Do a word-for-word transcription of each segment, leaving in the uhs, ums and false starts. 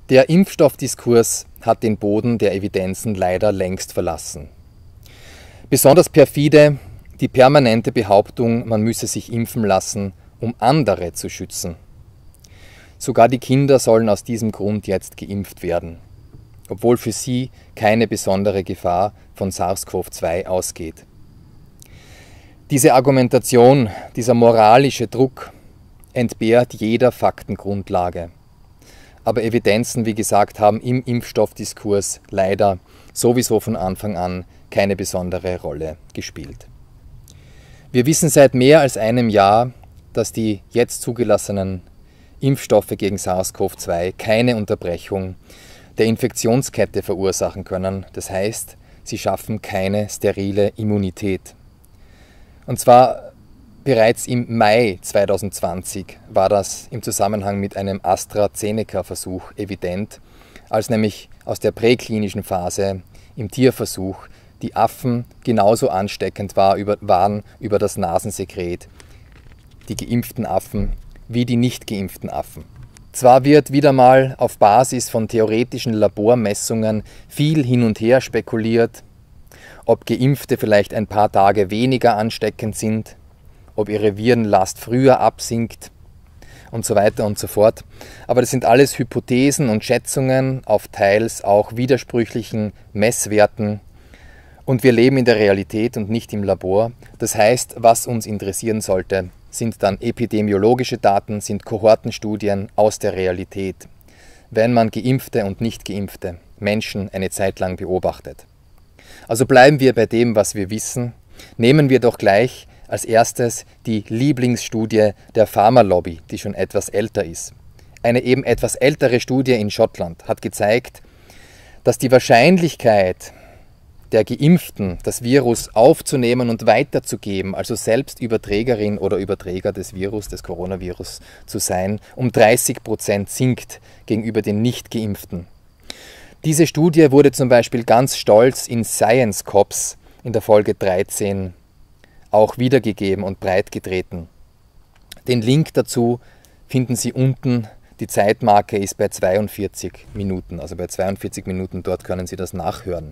Der Impfstoffdiskurs hat den Boden der Evidenzen leider längst verlassen. Besonders perfide die permanente Behauptung, man müsse sich impfen lassen, um andere zu schützen. Sogar die Kinder sollen aus diesem Grund jetzt geimpft werden, obwohl für sie keine besondere Gefahr von SARS CoV zwei ausgeht. Diese Argumentation, dieser moralische Druck entbehrt jeder Faktengrundlage. Aber Evidenzen, wie gesagt, haben im Impfstoffdiskurs leider sowieso von Anfang an keine besondere Rolle gespielt. Wir wissen seit mehr als einem Jahr, dass die jetzt zugelassenen Impfstoffe gegen SARS CoV zwei keine Unterbrechung der Infektionskette verursachen können. Das heißt, sie schaffen keine sterile Immunität. Und zwar bereits im Mai zweitausendzwanzig war das im Zusammenhang mit einem AstraZeneca-Versuch evident, als nämlich aus der präklinischen Phase im Tierversuch die Affen genauso ansteckend war, über, waren über das Nasensekret, die geimpften Affen, wie die nicht geimpften Affen. Zwar wird wieder mal auf Basis von theoretischen Labormessungen viel hin und her spekuliert, ob Geimpfte vielleicht ein paar Tage weniger ansteckend sind, ob ihre Virenlast früher absinkt und so weiter und so fort. Aber das sind alles Hypothesen und Schätzungen auf teils auch widersprüchlichen Messwerten. Und wir leben in der Realität und nicht im Labor. Das heißt, was uns interessieren sollte, sind dann epidemiologische Daten, sind Kohortenstudien aus der Realität, wenn man geimpfte und nicht geimpfte Menschen eine Zeit lang beobachtet. Also bleiben wir bei dem, was wir wissen. Nehmen wir doch gleich als erstes die Lieblingsstudie der Pharmalobby, die schon etwas älter ist. Eine eben etwas ältere Studie in Schottland hat gezeigt, dass die Wahrscheinlichkeit der Geimpften, das Virus aufzunehmen und weiterzugeben, also selbst Überträgerin oder Überträger des Virus, des Coronavirus zu sein, um dreißig Prozent sinkt gegenüber den Nicht-Geimpften. Diese Studie wurde zum Beispiel ganz stolz in Science Cops in der Folge dreizehn auch wiedergegeben und breitgetreten. Den Link dazu finden Sie unten. Die Zeitmarke ist bei zweiundvierzig Minuten, also bei zweiundvierzig Minuten, dort können Sie das nachhören.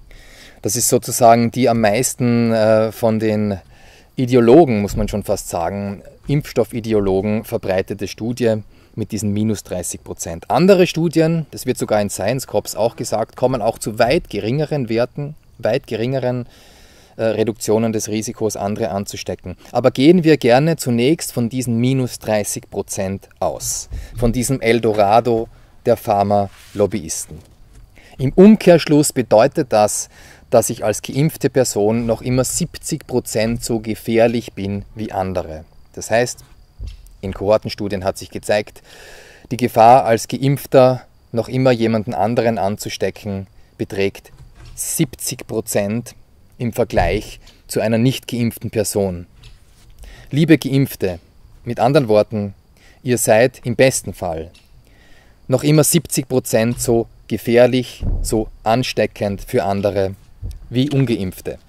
Das ist sozusagen die am meisten äh, von den Ideologen, muss man schon fast sagen, Impfstoffideologen verbreitete Studie mit diesen minus dreißig Prozent. Andere Studien, das wird sogar in Science Cops auch gesagt, kommen auch zu weit geringeren Werten, weit geringeren äh, Reduktionen des Risikos, andere anzustecken. Aber gehen wir gerne zunächst von diesen minus dreißig Prozent aus, von diesem Eldorado der Pharma-Lobbyisten. Im Umkehrschluss bedeutet das, dass ich als geimpfte Person noch immer siebzig Prozent so gefährlich bin wie andere. Das heißt, in Kohortenstudien hat sich gezeigt, die Gefahr als Geimpfter noch immer jemanden anderen anzustecken beträgt siebzig Prozent im Vergleich zu einer nicht geimpften Person. Liebe Geimpfte, mit anderen Worten, ihr seid im besten Fall noch immer siebzig Prozent so gefährlich, so ansteckend für andere wie Ungeimpfte,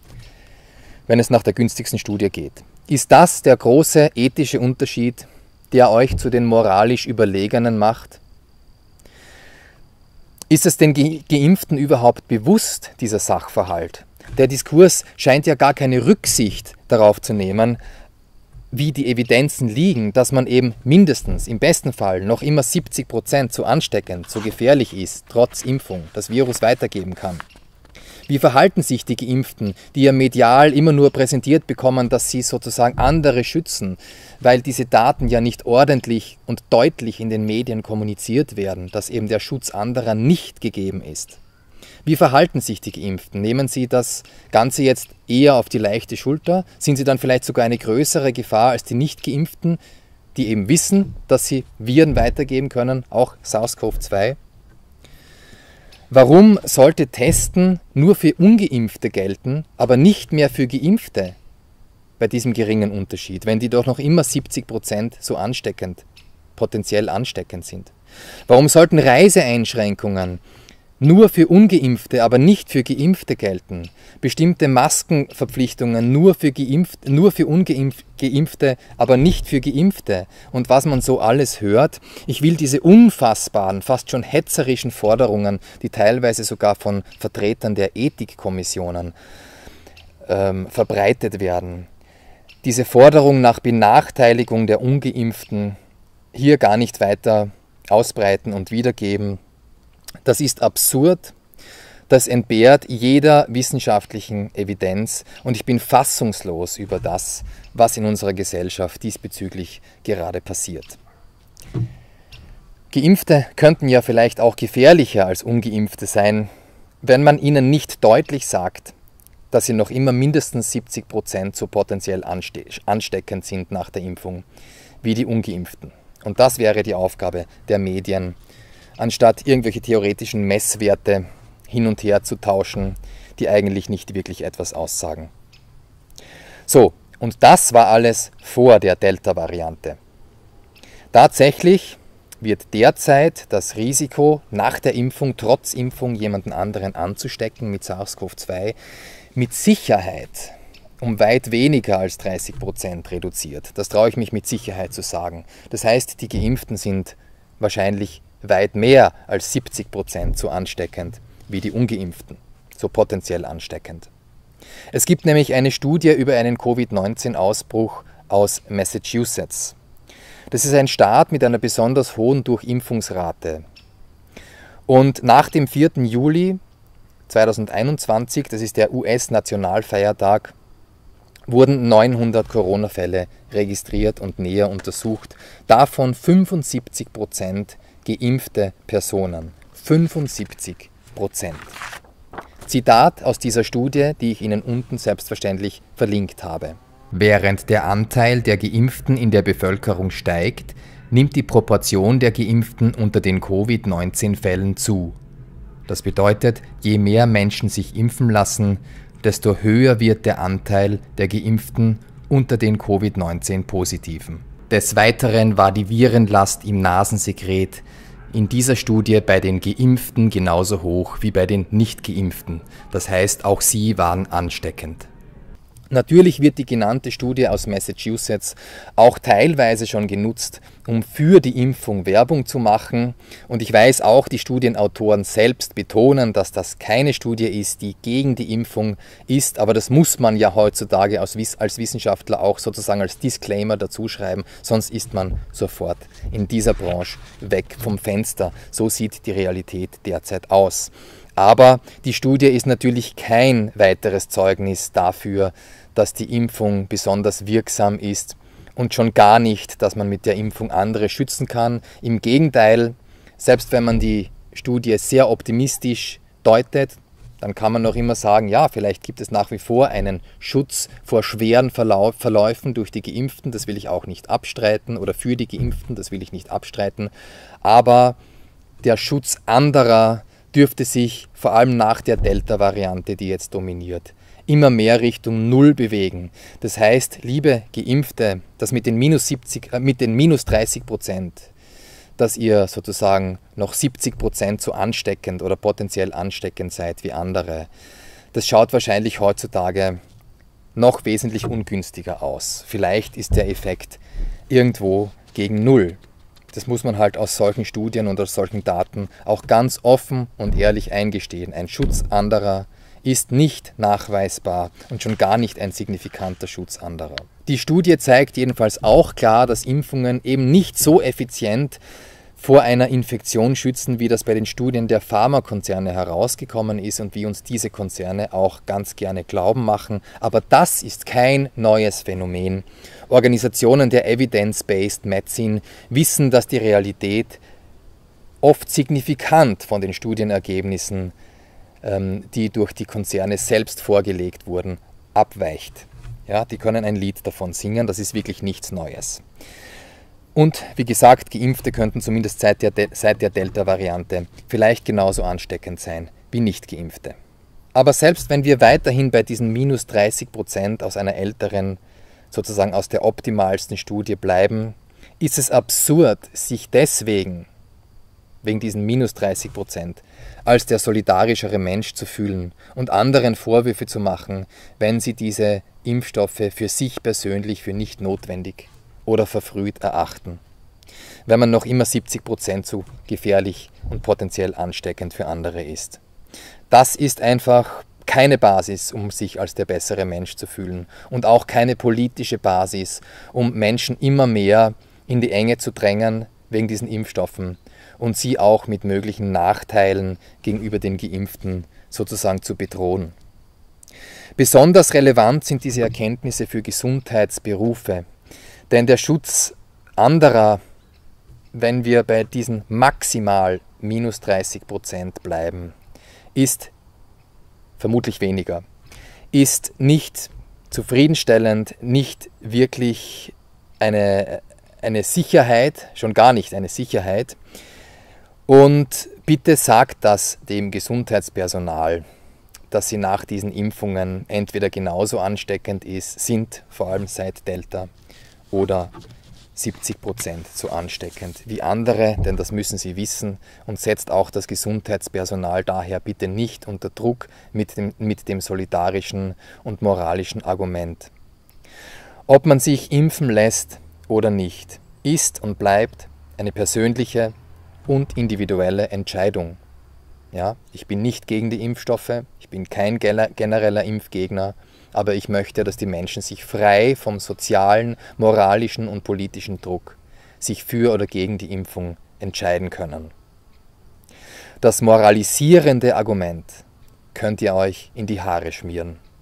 wenn es nach der günstigsten Studie geht. Ist das der große ethische Unterschied, der euch zu den moralisch Überlegenen macht? Ist es den Geimpften überhaupt bewusst, dieser Sachverhalt? Der Diskurs scheint ja gar keine Rücksicht darauf zu nehmen, wie die Evidenzen liegen, dass man eben mindestens, im besten Fall, noch immer siebzig Prozent so ansteckend, so gefährlich ist, trotz Impfung, das Virus weitergeben kann. Wie verhalten sich die Geimpften, die ja medial immer nur präsentiert bekommen, dass sie sozusagen andere schützen, weil diese Daten ja nicht ordentlich und deutlich in den Medien kommuniziert werden, dass eben der Schutz anderer nicht gegeben ist? Wie verhalten sich die Geimpften? Nehmen sie das Ganze jetzt eher auf die leichte Schulter? Sind sie dann vielleicht sogar eine größere Gefahr als die Nicht-Geimpften, die eben wissen, dass sie Viren weitergeben können, auch SARS CoV zwei? Warum sollte Testen nur für Ungeimpfte gelten, aber nicht mehr für Geimpfte bei diesem geringen Unterschied, wenn die doch noch immer siebzig Prozent so ansteckend, potenziell ansteckend sind? Warum sollten Reiseeinschränkungen nur für Ungeimpfte, aber nicht für Geimpfte gelten, bestimmte Maskenverpflichtungen nur für, Geimpft, nur für Ungeimpfte, aber nicht für Geimpfte und was man so alles hört. Ich will diese unfassbaren, fast schon hetzerischen Forderungen, die teilweise sogar von Vertretern der Ethikkommissionen ähm, verbreitet werden, diese Forderung nach Benachteiligung der Ungeimpften hier gar nicht weiter ausbreiten und wiedergeben. Das ist absurd, das entbehrt jeder wissenschaftlichen Evidenz und ich bin fassungslos über das, was in unserer Gesellschaft diesbezüglich gerade passiert. Geimpfte könnten ja vielleicht auch gefährlicher als Ungeimpfte sein, wenn man ihnen nicht deutlich sagt, dass sie noch immer mindestens siebzig Prozent so potenziell anste- ansteckend sind nach der Impfung wie die Ungeimpften. Und das wäre die Aufgabe der Medien, anstatt irgendwelche theoretischen Messwerte hin und her zu tauschen, die eigentlich nicht wirklich etwas aussagen. So, und das war alles vor der Delta-Variante. Tatsächlich wird derzeit das Risiko, nach der Impfung, trotz Impfung, jemanden anderen anzustecken mit SARS-C o V zwei mit Sicherheit um weit weniger als dreißig Prozent reduziert. Das traue ich mich mit Sicherheit zu sagen. Das heißt, die Geimpften sind wahrscheinlich weit mehr als siebzig Prozent so ansteckend wie die Ungeimpften, so potenziell ansteckend. Es gibt nämlich eine Studie über einen Covid neunzehn Ausbruch aus Massachusetts. Das ist ein Staat mit einer besonders hohen Durchimpfungsrate. Und nach dem vierten Juli zweitausendeinundzwanzig, das ist der U S-Nationalfeiertag, wurden neunhundert Corona-Fälle registriert und näher untersucht, davon fünfundsiebzig Prozent geimpfte Personen. fünfundsiebzig Prozent. Zitat aus dieser Studie, die ich Ihnen unten selbstverständlich verlinkt habe. Während der Anteil der Geimpften in der Bevölkerung steigt, nimmt die Proportion der Geimpften unter den Covid neunzehn Fällen zu. Das bedeutet, je mehr Menschen sich impfen lassen, desto höher wird der Anteil der Geimpften unter den Covid neunzehn Positiven. Des Weiteren war die Virenlast im Nasensekret in dieser Studie bei den Geimpften genauso hoch wie bei den Nicht-Geimpften. Das heißt, auch sie waren ansteckend. Natürlich wird die genannte Studie aus Massachusetts auch teilweise schon genutzt, um für die Impfung Werbung zu machen. Und ich weiß auch, die Studienautoren selbst betonen, dass das keine Studie ist, die gegen die Impfung ist. Aber das muss man ja heutzutage als Wissenschaftler auch sozusagen als Disclaimer dazuschreiben, sonst ist man sofort in dieser Branche weg vom Fenster. So sieht die Realität derzeit aus. Aber die Studie ist natürlich kein weiteres Zeugnis dafür, dass die Impfung besonders wirksam ist und schon gar nicht, dass man mit der Impfung andere schützen kann. Im Gegenteil, selbst wenn man die Studie sehr optimistisch deutet, dann kann man noch immer sagen, ja, vielleicht gibt es nach wie vor einen Schutz vor schweren Verlauf, Verläufen durch die Geimpften, das will ich auch nicht abstreiten, oder für die Geimpften, das will ich nicht abstreiten. Aber der Schutz anderer dürfte sich vor allem nach der Delta-Variante, die jetzt dominiert, immer mehr Richtung Null bewegen. Das heißt, liebe Geimpfte, das mit den minus siebzig, äh, mit den minus dreißig Prozent, dass ihr sozusagen noch siebzig Prozent so ansteckend oder potenziell ansteckend seid wie andere, das schaut wahrscheinlich heutzutage noch wesentlich ungünstiger aus. Vielleicht ist der Effekt irgendwo gegen Null. Das muss man halt aus solchen Studien und aus solchen Daten auch ganz offen und ehrlich eingestehen. Ein Schutz anderer ist nicht nachweisbar und schon gar nicht ein signifikanter Schutz anderer. Die Studie zeigt jedenfalls auch klar, dass Impfungen eben nicht so effizient vor einer Infektion schützen, wie das bei den Studien der Pharmakonzerne herausgekommen ist und wie uns diese Konzerne auch ganz gerne glauben machen. Aber das ist kein neues Phänomen. Organisationen der Evidence-Based Medicine wissen, dass die Realität oft signifikant von den Studienergebnissen, ähm, die durch die Konzerne selbst vorgelegt wurden, abweicht. Ja, die können ein Lied davon singen, das ist wirklich nichts Neues. Und wie gesagt, Geimpfte könnten zumindest seit der, De- seit der Delta-Variante vielleicht genauso ansteckend sein wie Nicht-Geimpfte. Aber selbst wenn wir weiterhin bei diesen minus dreißig Prozent aus einer älteren, sozusagen aus der optimalsten Studie bleiben, ist es absurd, sich deswegen wegen diesen minus dreißig Prozent, als der solidarischere Mensch zu fühlen und anderen Vorwürfe zu machen, wenn sie diese Impfstoffe für sich persönlich für nicht notwendig oder verfrüht erachten, wenn man noch immer siebzig Prozent zu gefährlich und potenziell ansteckend für andere ist. Das ist einfach keine Basis, um sich als der bessere Mensch zu fühlen und auch keine politische Basis, um Menschen immer mehr in die Enge zu drängen wegen diesen Impfstoffen und sie auch mit möglichen Nachteilen gegenüber den Geimpften sozusagen zu bedrohen. Besonders relevant sind diese Erkenntnisse für Gesundheitsberufe, denn der Schutz anderer, wenn wir bei diesen maximal minus dreißig Prozent bleiben, ist vermutlich weniger, ist nicht zufriedenstellend, nicht wirklich eine, eine Sicherheit, schon gar nicht eine Sicherheit. Und bitte sagt das dem Gesundheitspersonal, dass sie nach diesen Impfungen entweder genauso ansteckend ist, sind, vor allem seit Delta, oder siebzig Prozent so ansteckend wie andere, denn das müssen sie wissen, und setzt auch das Gesundheitspersonal daher bitte nicht unter Druck mit dem, mit dem solidarischen und moralischen Argument. Ob man sich impfen lässt oder nicht, ist und bleibt eine persönliche und individuelle Entscheidung. Ja, ich bin nicht gegen die Impfstoffe, ich bin kein genereller Impfgegner, aber ich möchte, dass die Menschen sich frei vom sozialen, moralischen und politischen Druck sich für oder gegen die Impfung entscheiden können. Das moralisierende Argument könnt ihr euch in die Haare schmieren.